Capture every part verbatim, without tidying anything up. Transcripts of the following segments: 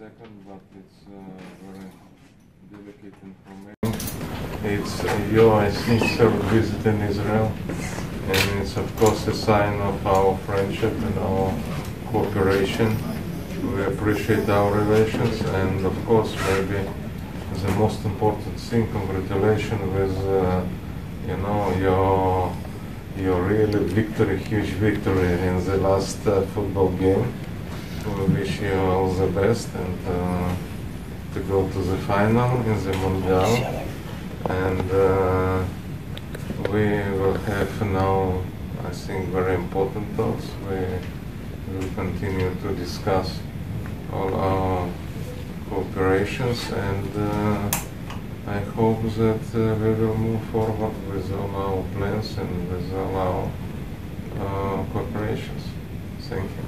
second, but it's uh, very delicate information. It's uh, your sincere visit in Israel, and it's of course a sign of our friendship and our cooperation. We appreciate our relations, and of course maybe the most important thing, congratulations with uh, you know your your really victory, huge victory in the last uh, football game. We wish you all the best and uh, to go to the final in the Mundial. And uh, we will have now, I think, very important talks. We will continue to discuss all our cooperations, and uh, I hope that uh, we will move forward with all our plans and with all our uh, cooperations. Thank you.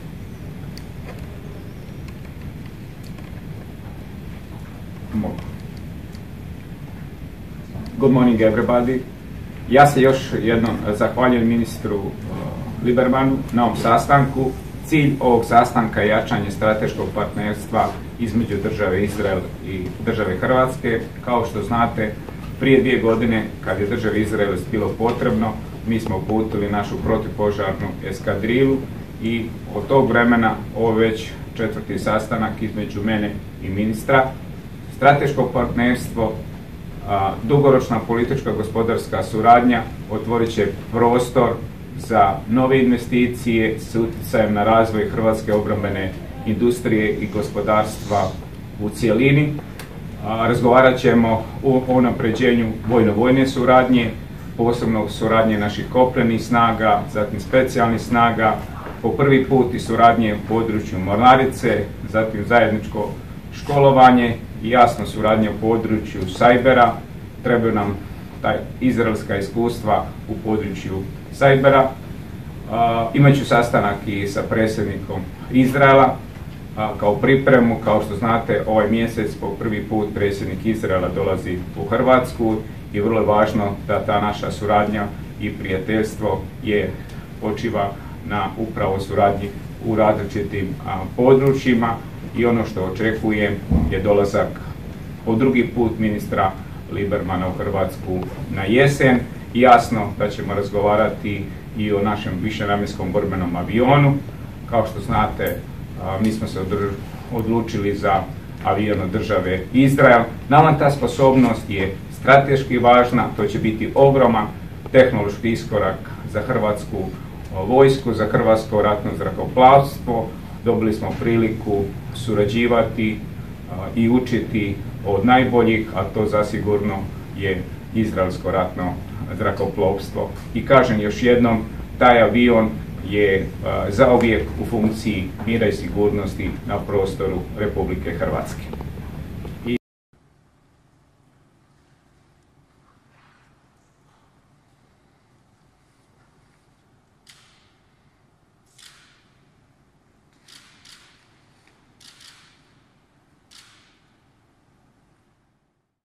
Good morning everybody. Ja se još jednom zahvaljujem ministru uh, Libermanu na ovom sastanku. Cilj ovog sastanka je jačanje strateškog partnerstva između države Izrael i države Hrvatske. Kao što znate, prije dvije godine, kad je državi Izrael bilo potrebno, mi smo uputili našu protupožarnu eskadrilu i od tog vremena ovo već četvrti sastanak između mene i ministra. Strateško partnerstvo, a, dugoročna politička gospodarska suradnja otvorit će prostor za nove investicije s utjecajem na razvoj hrvatske obrambene industrije i gospodarstva u cjelini. A, razgovarat ćemo o unapređenju vojno-vojne suradnje, posebno suradnje naših kopnenih snaga, zatim specijalnih snaga, po prvi put i suradnje u području mornarice, zatim zajedničko školovanje i jasno suradnje u području sajbera. Trebaju nam taj izraelska iskustva u području sajbera. Imaću sastanak i sa predsjednikom Izraela kao pripremu. Kao što znate, ovaj mjesec po prvi put predsjednik Izraela dolazi u Hrvatsku i vrlo je važno da ta naša suradnja i prijateljstvo je počiva na upravo suradnji u različitim područjima. I ono što očekujem je dolazak po drugi put ministra Libermana u Hrvatsku na jesen. Jasno da ćemo razgovarati i o našem višenamjenskom borbenom avionu. Kao što znate, mi smo se odlučili za avion od države Izrael. Nama ta sposobnost je strateški važna, to će biti ogroman tehnološki iskorak za hrvatsku vojsku, za hrvatsko ratno zrakoplovstvo. Dobili smo priliku surađivati a, i učiti od najboljih, a to zasigurno je izraelsko ratno zrakoplovstvo. I kažem još jednom, taj avion je a, zauvijek u funkciji mira i sigurnosti na prostoru Republike Hrvatske.